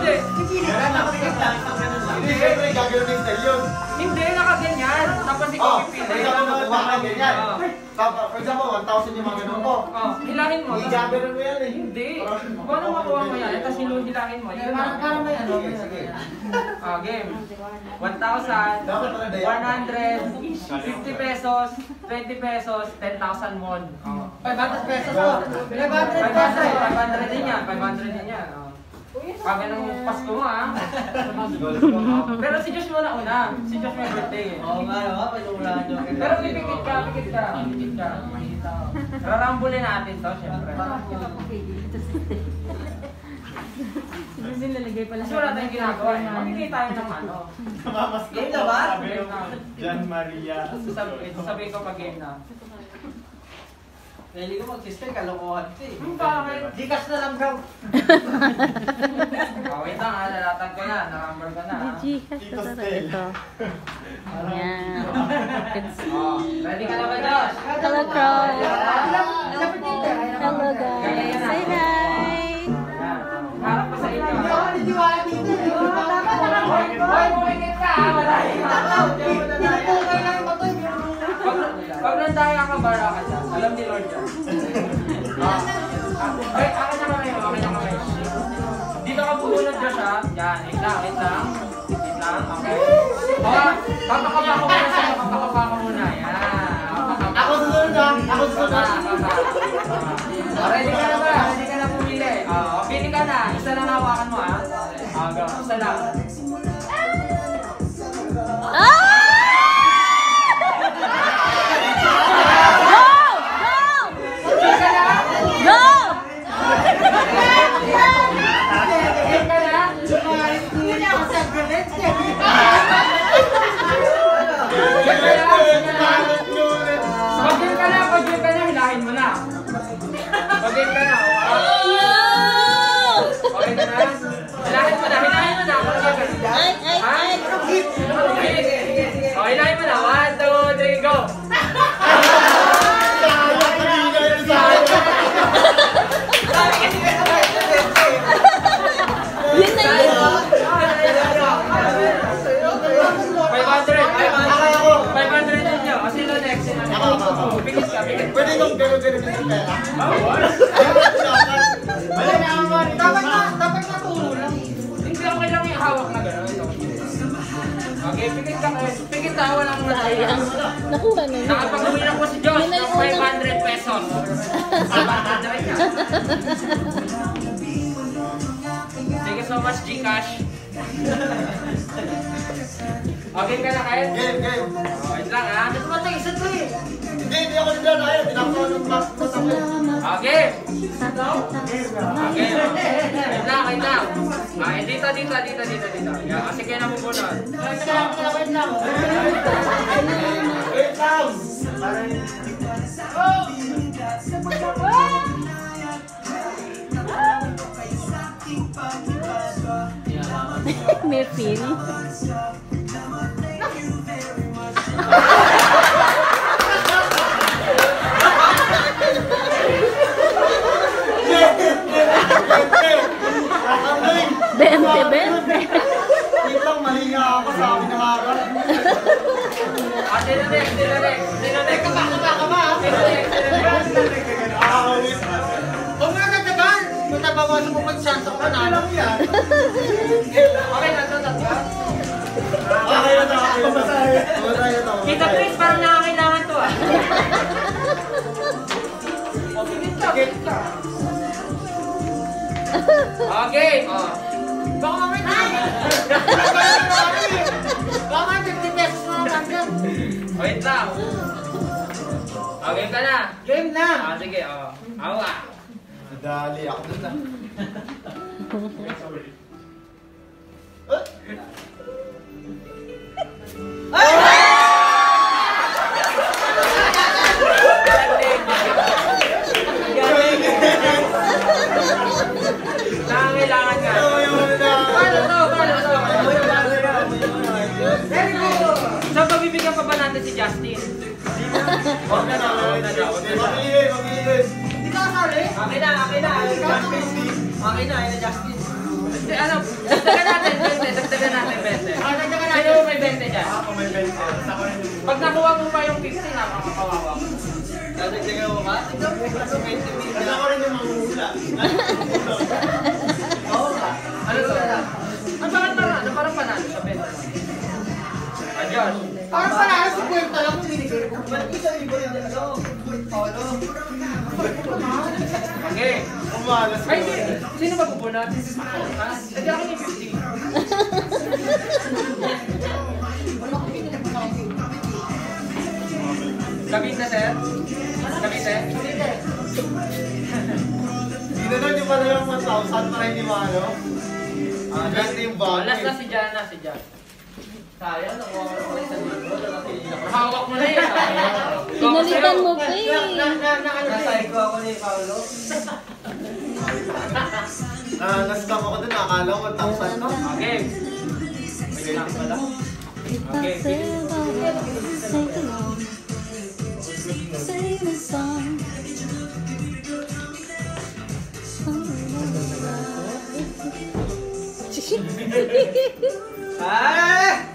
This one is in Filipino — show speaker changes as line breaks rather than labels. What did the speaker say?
Hindi.
Ganun, nakapikit lang. Hindi, syempre, gagawin yung style yun.
Hindi, nakaganyan. Tapos ikaw pipili.
Nakaganyan. For example, 1,000 yung mga ganun ko.
Hilahin mo.
I-gagawin mo yan eh.
Hindi. Paano makuha mo yan? Tapos hilahin mo.
Parang may ano.
Sige.
Game. 1,000, 100, 50 pesos, 20 pesos, 10,000 won.
500 pesos. 500
500 din yan. 500 din yan. Kami ng Pasko mo ah. Pero si Josh muna una. Si Josh may birthday eh.
Oo nga, pag-uulahan nyo.
Pero pipikit ka. Rarambulin natin to, syempre.
Nilalagay pala.
Kasi wala tayong ginagawa eh. Mamigay tayo ng ano.
Game na ba?
Jan Maria.
Sasabihin ko pag game na.
Pwede ko mag-system, kalokohan ito eh.
Bakit?
Gcash na lang daw.
Wait lang ha, lalatag ka na. Nakamber ka na ha.
Gcash na talaga ito. Ayan.
Ready ka na ba, Josh?
Hello, Crow.
Dapat dito.
Hello, guys. Say hi.
Harap pa sa inyo.
Niniwala dito.
Hoy, bumigit ka ha. Malahin ka. Pag nandaya ka, bara ka dyan. Alam ni Lord yan. Wait, akin na kami. Dito ka pumunod, Josh ha. Yan, wait lang. Okay. Papakapa ko muna sa'yo. Papakapa ko muna. Yan.
Ako susunod ha. Ako susunod.
Ready ka na ba? Ready ka na pumili? Pili ka na. Isa lang hawakan mo ha. Go. Isa lang. Pag-game ka na, hilahin mo na. Pag-game ka na. Okay ka na? Hilahin mo na. Hilahin mo na. 1, 2, 3, go!
Yun na yun.
500 din nyo. Sino next? Pigit ka.
Pwede kong gano'n yung pera.
Wala na ako man. Dapat naturo lang.
Hindi okay lang yung hawak na gano'n. Okay, pigit ka. Walang
Sayang. Nakuha na yun.
Nakapag-uwi na po si Josh ng 500 pesos. 500 ka. Thank you so much, Gcash. Okay ka na kayo?
Game.
Wait lang ha.
Ito ba tayo isa to eh?
Hindi ako nila na yun. Tinakaw ng mas ako.
Okay. Wait lang. Dito. Yeah, kasi kayo napupunod.
Wait lang.
May feel. Bente.
Kitang mali nga ako sa akin ng araw.
Sino next? Ka ba?
Huwag nga nagdagan. Matabawasan mo pag-chance ako na.
Alam yan.
Okay na to.
Okay na to.
Kita Chris, parang nakakailangan to ah. Pigit ka. Okay.
Baka mamaya Baka nga 50 pesos na naman dyan.
Wait lang. Okay ka na.
Game na.
Sige. Awa.
Madali ako dun na.
Nangangailangan ka. Paano to? So, pabibigyan pa ba natin si Justin?
Huwag na daw. Mabilis.
Hindi ka kasali?
Okay na.
Okay na, Justin.
Ano, dagdagan natin 20. Dagdagan natin 20.
Dagdagan
Sino
natin.
may 20 dyan?
Ako may 20. Ako rin yung...
Pag nakuha mo pa yung 50, nakakawawa mo.
Dadagdagan mo ba? Ito, 20
Kasi ako rin yung manguhula.
Oo ka.
Ano to? Ang bakit parang panalo sa 20? Adios.
Parang panalo sa kwenta lang kung binigay ko.
Ba't ko sa iba yung ano? Ano?
Okay.
Umalas ko.
Ay, sino ba bubunot? Ha? Hindi ako yung 50. Cavite, sir? Cavite?
Ginanong niyo pala yung 1,000 para hindi maano? Ganti yung bago.
Last na si Jan na, si Jan. Sayang, nakuha ko ulit sa libro. Hawak mo na yun.
Pinalitan mo pa eh.
Nasa ko ako ni Paolo.
Na-scam ako dun, nakakala ko 1,000 to.
Okay. Wait lang pala. Okay.
Sing a song.
Ah!